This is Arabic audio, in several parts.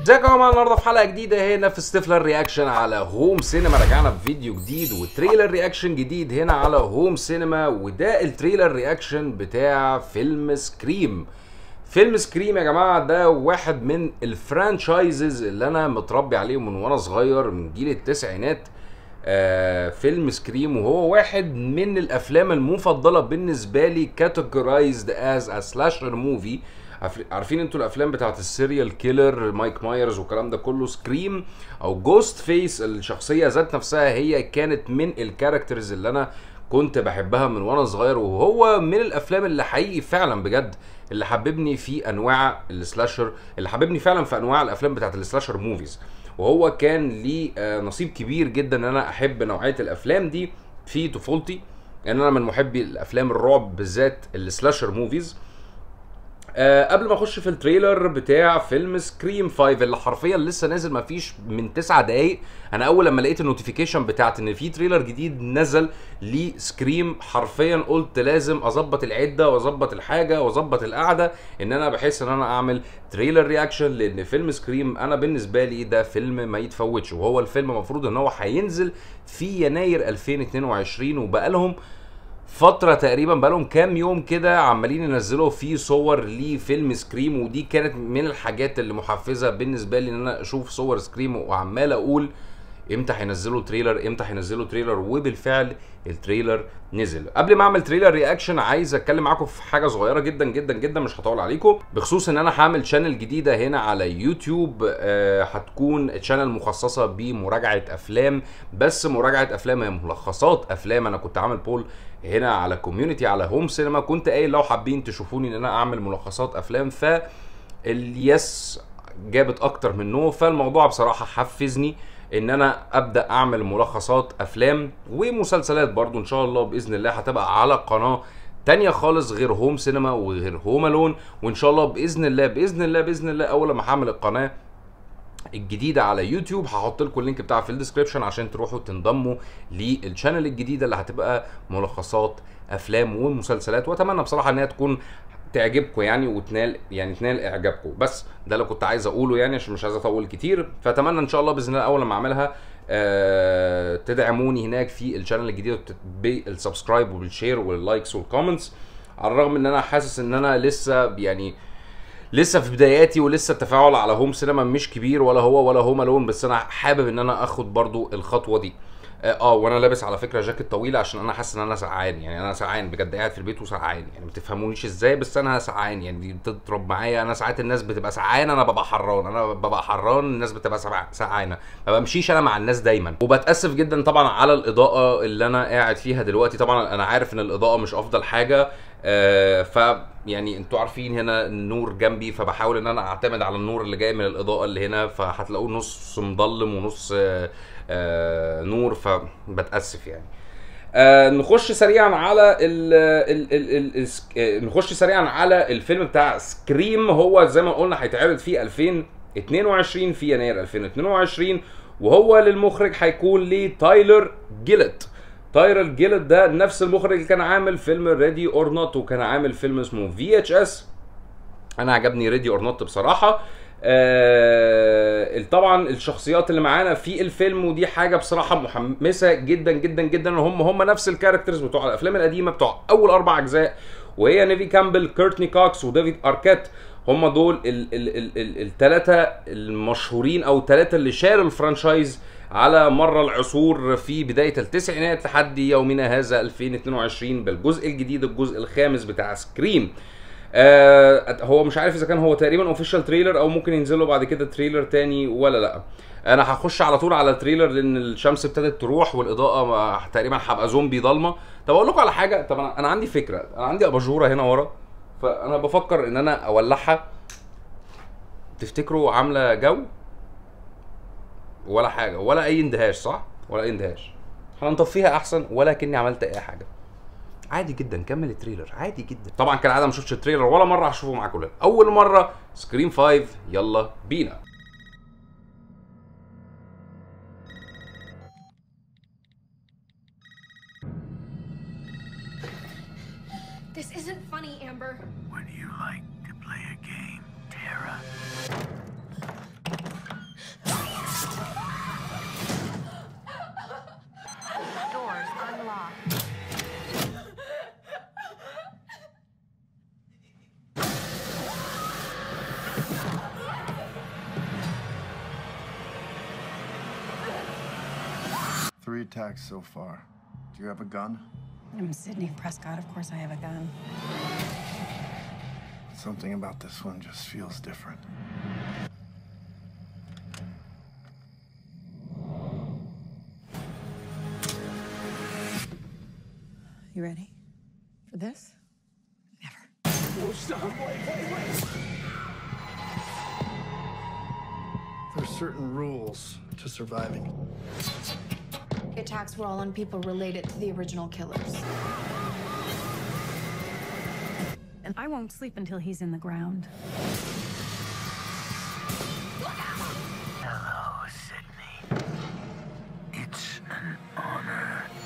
ازيكم يا جماعه؟ النهارده في حلقه جديده هنا في ستيفلر رياكشن على هوم سينما. رجعنا بفيديو جديد وتريلر رياكشن جديد هنا على هوم سينما، وده التريلر رياكشن بتاع فيلم سكريم. فيلم سكريم يا جماعه ده واحد من الفرانشايزز اللي انا متربي عليهم من وانا صغير من جيل التسعينات. فيلم سكريم وهو واحد من الافلام المفضله بالنسبه لي، كاتيجورايزد از ا سلاشر موفي. عارفين انتوا الافلام بتاعت السيريال كيلر مايك مايرز والكلام ده كله؟ سكريم او جوست فيس الشخصيه ذات نفسها هي كانت من الكاركترز اللي انا كنت بحبها من وانا صغير، وهو من الافلام اللي حقيقي فعلا بجد اللي حببني في انواع السلاشر، اللي حببني فعلا في انواع الافلام بتاعت السلاشر موفيز. وهو كان ليه نصيب كبير جدا ان انا احب نوعيه الافلام دي في طفولتي، لان انا من محبي الافلام الرعب بالذات السلاشر موفيز. قبل ما اخش في التريلر بتاع فيلم سكريم 5 اللي حرفيا لسه نازل ما فيش من 9 دقايق، انا اول لما لقيت النوتيفيكيشن بتاعت ان في تريلر جديد نزل لسكريم حرفيا قلت لازم اظبط العده واظبط الحاجه واظبط القعده ان انا بحس ان انا اعمل تريلر رياكشن، لان فيلم سكريم انا بالنسبه لي ده فيلم ما يتفوتش. وهو الفيلم المفروض ان هو هينزل في يناير 2022، وبقالهم فترة تقريبا بقالهم كام يوم كده عمالين ينزلوا فيه صور لفيلم سكريم، ودي كانت من الحاجات اللي محفزة بالنسبة لي ان انا اشوف صور سكريم، وعمال اقول امتى هينزلوا تريلر امتى هينزلوا تريلر، وبالفعل التريلر نزل. قبل ما اعمل تريلر رياكشن عايز اتكلم معاكم في حاجه صغيره جدا جدا جدا مش هطول عليكم، بخصوص ان انا هعمل شانل جديده هنا على يوتيوب. هتكون شانل مخصصه بمراجعه افلام، بس مراجعه افلام هي ملخصات افلام. انا كنت عامل بول هنا على كوميونتي على هوم سينما، كنت قايل لو حابين تشوفوني ان انا اعمل ملخصات افلام، فاليس جابت اكتر من نو، فالموضوع بصراحه حفزني ان انا ابدا اعمل ملخصات افلام ومسلسلات برضو ان شاء الله باذن الله هتبقى على قناه تانية خالص غير هوم سينما وغير هوم الون. وان شاء الله باذن الله باذن الله باذن الله اول لما هعمل القناه الجديده على يوتيوب هحط لكم اللينك بتاعها في الديسكربشن عشان تروحوا تنضموا للشانل الجديده اللي هتبقى ملخصات افلام ومسلسلات، واتمنى بصراحه انها تكون تعجبكم يعني تنال اعجابكم. بس ده اللي كنت عايز اقوله يعني عشان مش عايز اطول كتير، فاتمنى ان شاء الله باذن الله اول لما اعملها تدعموني هناك في الشانل الجديد بالسبسكرايب وبالشير واللايكس والكومنتس، على الرغم ان انا حاسس ان انا لسه في بداياتي ولسه التفاعل على هوم سينما مش كبير، ولا هو ولا هوم الون، بس انا حابب ان انا اخد برضو الخطوه دي. وانا لابس على فكره جاكيت طويله عشان انا حاسس ان انا سقعان، يعني انا سقعان بجد قاعد في البيت وسقعان، يعني ما تفهمونيش ازاي بس انا سقعان، يعني دي بتضرب معايا. انا ساعات الناس بتبقى سقعان انا ببقى حران، انا ببقى حران الناس بتبقى سقعانه، ما بمشيش انا مع الناس دايما. وبتاسف جدا طبعا على الاضاءه اللي انا قاعد فيها دلوقتي، طبعا انا عارف ان الاضاءه مش افضل حاجه، ف يعني انتوا عارفين هنا النور جنبي، فبحاول ان انا اعتمد على النور اللي جاي من الاضاءه اللي هنا، فهتلاقوه نص مظلم ونص نور، فبتاسف يعني. نخش سريعا على نخش سريعا على الفيلم بتاع سكريم. هو زي ما قلنا هيتعرض في 2022 في يناير 2022، وهو للمخرج هيكون لتايلر جيلت. تايلر جيلت ده نفس المخرج اللي كان عامل فيلم ريدي اور نوت، وكان عامل فيلم اسمه VHS. انا عجبني ريدي اور نوت بصراحه. طبعا الشخصيات اللي معانا في الفيلم، ودي حاجه بصراحه محمسه جدا جدا جدا، هم نفس الكاركترز بتوع الافلام القديمه بتوع اول 4 اجزاء، وهي نيفي كامبل، كورتني كوكس، وديفيد اركيت. هم دول الثلاثه المشهورين او الثلاثه اللي شاروا الفرانشايز على مر العصور في بدايه التسعينات لحد يومنا هذا 2022 بالجزء الجديد، الجزء الخامس بتاع سكريم. هو مش عارف اذا كان هو تقريبا اوفيشال تريلر او ممكن ينزلوا بعد كده تريلر تاني ولا لا. انا هخش على طول على التريلر لان الشمس ابتدت تروح والاضاءه تقريبا هبقى زومبي ضلمه. طب اقول لكم على حاجه، طب انا عندي فكره، انا عندي اباجوره هنا ورا، فانا بفكر ان انا اولعها. تفتكروا عامله جو ولا حاجه ولا اي اندهاش؟ صح ولا اي اندهاش؟ هنطفيها احسن ولا كني عملت اي حاجه. عادي جدا كمل التريلر عادي جدا. طبعا كالعاده ما شفتش التريلر ولا مره هشوفه معاكم، اول مره سكريم 5. يلا بينا. This isn't funny, Amber. Would you like to play a game, Tara? your attacks so far? Do you have a gun? I'm Sidney Prescott. Of course I have a gun. Something about this one just feels different. You ready for this? Never. Oh, stop. Wait. There's certain rules to surviving. The attacks were all on people related to the original killers. And I won't sleep until he's in the ground. Hello, Sidney. It's an honor.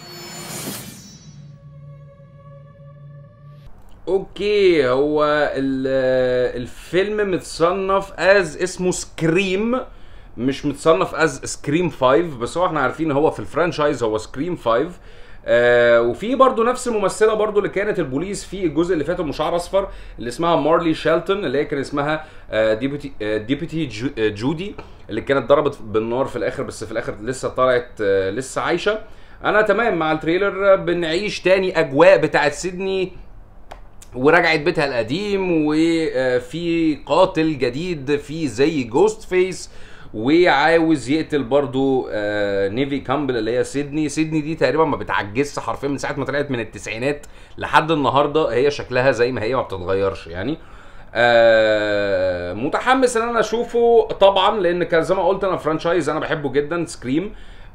اوكي، هو الفيلم متصنف از اسمه سكريم، مش متصنف از سكريم 5، بس هو احنا عارفين هو في الفرانشايز هو سكريم 5. وفي برضو نفس الممثله برضو اللي كانت البوليس في الجزء اللي فات ام شعر اصفر، اللي اسمها مارلي شيلتون، اللي هي كان اسمها ديبيتي جودي، اللي كانت ضربت بالنار في الاخر، بس في الاخر لسه طلعت لسه عايشه. انا تمام مع التريلر، بنعيش تاني اجواء بتاعت سيدني ورجعت بيتها القديم، وفي قاتل جديد في زي جوست فيس، وعاوز يقتل برضو نيفي كامبل اللي هي سيدني. سيدني دي تقريبا ما بتعجزش حرفيا من ساعه ما طلعت من التسعينات لحد النهارده، هي شكلها زي ما هي ما بتتغيرش يعني. متحمس ان انا اشوفه طبعا، لان كان زي ما قلت انا فرانشايز انا بحبه جدا، سكريم.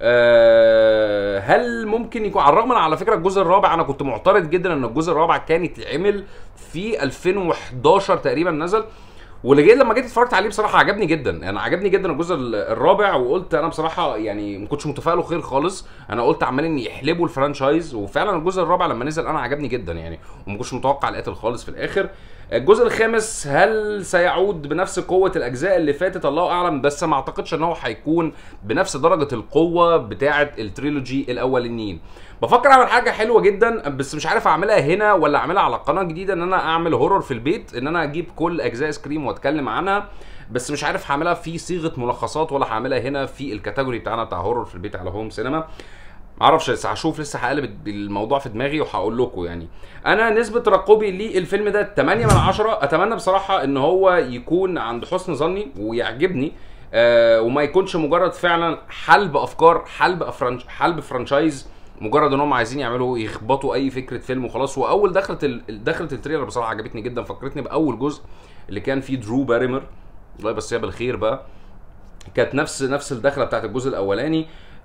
هل ممكن يكون، على الرغم من على فكره الجزء الرابع انا كنت معترض جدا ان الجزء الرابع كان يتعمل في 2011 تقريبا نزل، لما جيت اتفرجت عليه بصراحه عجبني جدا، يعني عجبني جدا الجزء الرابع، وقلت انا بصراحه يعني ما كنتش متفائله خير خالص، انا قلت عمالين يحلبوا الفرانشايز، وفعلا الجزء الرابع لما نزل انا عجبني جدا يعني، وما كنتش متوقع القتل خالص في الاخر. الجزء الخامس هل سيعود بنفس قوه الاجزاء اللي فاتت؟ الله اعلم، بس ما اعتقدش ان هو هيكون بنفس درجه القوه بتاعه التريلوجي الاولانيين. بفكر اعمل حاجه حلوه جدا، بس مش عارف اعملها هنا ولا اعملها على قناه جديده، ان انا اعمل هورور في البيت، ان انا اجيب كل اجزاء سكريم واتكلم عنها، بس مش عارف هعملها في صيغه ملخصات ولا هعملها هنا في الكاتيجوري بتاعنا بتاع هورور في البيت على هوم سينما. معرفش، لسه هشوف، لسه هقلب الموضوع في دماغي وهقول لكم. يعني انا نسبه ترقبي للفيلم ده 8 من 10. اتمنى بصراحه ان هو يكون عند حسن ظني ويعجبني، وما يكونش مجرد فعلا حلب افكار، حلب فرانشايز، مجرد ان هم عايزين يعملوا يخبطوا اي فكره فيلم وخلاص. واول دخلت التريلر بصراحه عجبتني جدا، فكرتني باول جزء اللي كان فيه درو باريمر، الله يمسيها بالخير بقى، كانت نفس الدخله بتاعت الجزء الاولاني.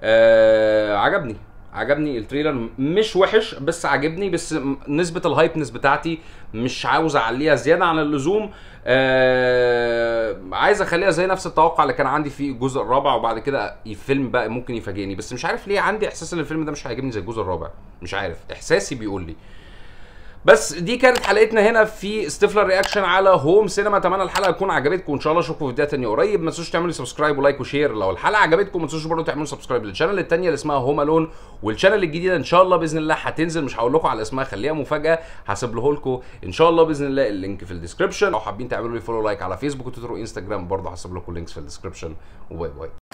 عجبني التريلر، مش وحش بس عجبني، بس نسبه الهايبنس بتاعتي مش عاوز اعليها زياده عن اللزوم، عايز اخليها زي نفس التوقع اللي كان عندي في الجزء الرابع، وبعد كده الفيلم بقى ممكن يفاجئني، بس مش عارف ليه عندي احساس ان الفيلم ده مش هيعجبني زي الجزء الرابع، مش عارف، احساسي بيقول لي. بس دي كانت حلقتنا هنا في ستيفلر رياكشن على هوم سينما. اتمنى الحلقه تكون عجبتكم، ان شاء الله اشوفكم في فيديوهات ثانيه قريب. ما تنسوش تعملوا سبسكرايب ولايك وشير لو الحلقه عجبتكم، ما تنسوش برضه تعملوا سبسكرايب للشانل الثانيه اللي اسمها هوم الون، والشانل الجديده ان شاء الله باذن الله هتنزل، مش هقول لكم على اسمها، خليها مفاجاه، هسيب لكم ان شاء الله باذن الله اللينك في الديسكربشن. لو حابين تعملوا لي فولو لايك على فيسبوك وتويتر وانستجرام برضه هسيب لكم اللينكس في الديسكربشن. وباي باي.